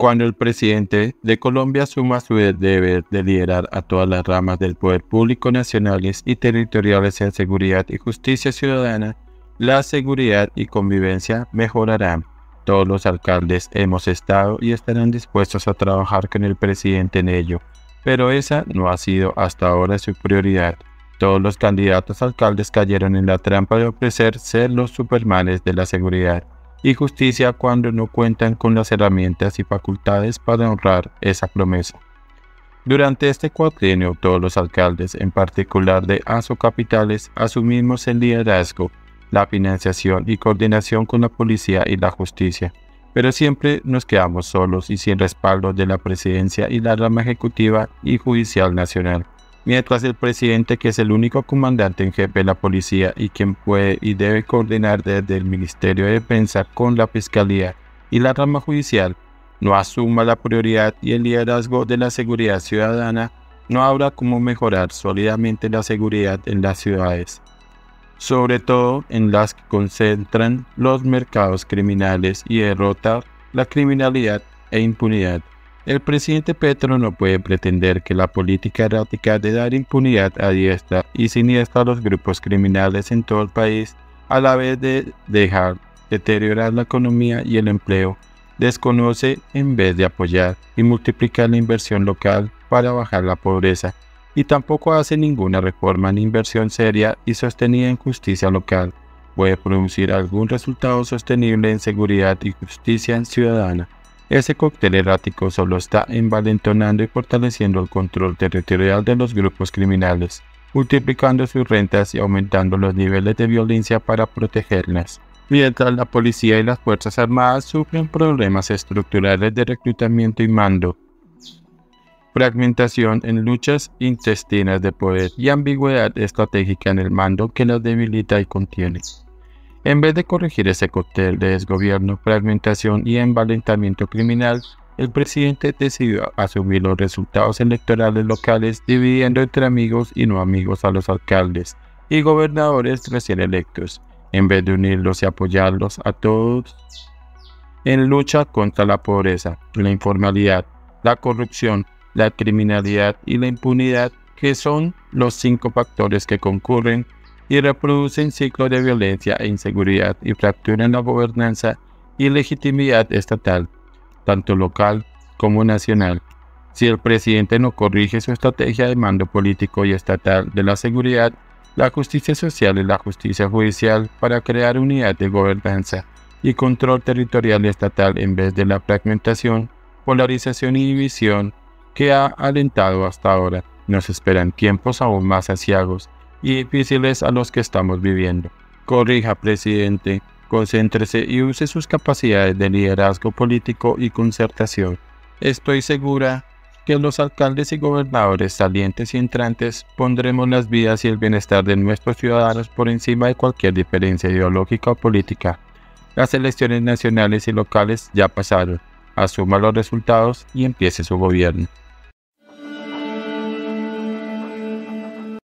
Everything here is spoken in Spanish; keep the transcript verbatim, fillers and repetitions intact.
Cuando el presidente de Colombia asuma su deber de liderar a todas las ramas del poder público nacionales y territoriales en seguridad y justicia ciudadana, la seguridad y convivencia mejorarán. Todos los alcaldes hemos estado y estarán dispuestos a trabajar con el presidente en ello, pero esa no ha sido hasta ahora su prioridad. Todos los candidatos a alcaldes cayeron en la trampa de ofrecer ser los supermanes de la seguridad y justicia cuando no cuentan con las herramientas y facultades para honrar esa promesa. Durante este cuatrienio, todos los alcaldes, en particular de Asocapitales, asumimos el liderazgo, la financiación y coordinación con la policía y la justicia, pero siempre nos quedamos solos y sin respaldo de la presidencia y la rama ejecutiva y judicial nacional. Mientras el presidente, que es el único comandante en jefe de la policía y quien puede y debe coordinar desde el Ministerio de Defensa con la Fiscalía y la rama judicial, no asuma la prioridad y el liderazgo de la seguridad ciudadana, no habrá cómo mejorar sólidamente la seguridad en las ciudades, sobre todo en las que concentran los mercados criminales, y derrotar la criminalidad e impunidad. El presidente Petro no puede pretender que la política errática de dar impunidad a diestra y siniestra a los grupos criminales en todo el país, a la vez de dejar deteriorar la economía y el empleo, desconoce en vez de apoyar y multiplicar la inversión local para bajar la pobreza, y tampoco hace ninguna reforma ni inversión seria y sostenida en justicia local, puede producir algún resultado sostenible en seguridad y justicia ciudadana. Ese cóctel errático solo está envalentonando y fortaleciendo el control territorial de los grupos criminales, multiplicando sus rentas y aumentando los niveles de violencia para protegerlas, mientras la policía y las fuerzas armadas sufren problemas estructurales de reclutamiento y mando, fragmentación en luchas intestinas de poder y ambigüedad estratégica en el mando que las debilita y contiene. En vez de corregir ese cóctel de desgobierno, fragmentación y envalentamiento criminal, el presidente decidió asumir los resultados electorales locales, dividiendo entre amigos y no amigos a los alcaldes y gobernadores recién electos, en vez de unirlos y apoyarlos a todos en lucha contra la pobreza, la informalidad, la corrupción, la criminalidad y la impunidad, que son los cinco factores que concurren y reproducen ciclos de violencia e inseguridad y fracturan la gobernanza y legitimidad estatal, tanto local como nacional. Si el presidente no corrige su estrategia de mando político y estatal de la seguridad, la justicia social y la justicia judicial para crear unidad de gobernanza y control territorial y estatal en vez de la fragmentación, polarización y división que ha alentado hasta ahora, nos esperan tiempos aún más aciagos y difíciles a los que estamos viviendo. Corrija, presidente, concéntrese y use sus capacidades de liderazgo político y concertación. Estoy segura que los alcaldes y gobernadores salientes y entrantes pondremos las vidas y el bienestar de nuestros ciudadanos por encima de cualquier diferencia ideológica o política. Las elecciones nacionales y locales ya pasaron. Asuma los resultados y empiece su gobierno.